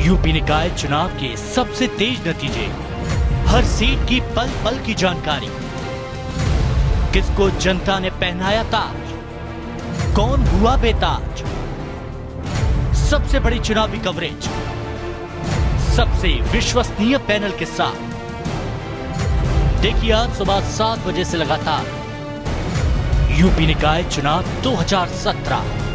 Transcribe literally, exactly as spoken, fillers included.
UP निकाय चुनाव के सबसे तेज नतीजे, हर सीट की पल पल की जानकारी, किसको जनता ने पहनाया ताज, कौन हुआ बेताज, सबसे बड़ी चुनावी कवरेज, सबसे विश्वसनीय पैनल के साथ। देखिए आज सुबह सात बजे से लगातार यूपी निकाय चुनाव दो हज़ार सत्रह।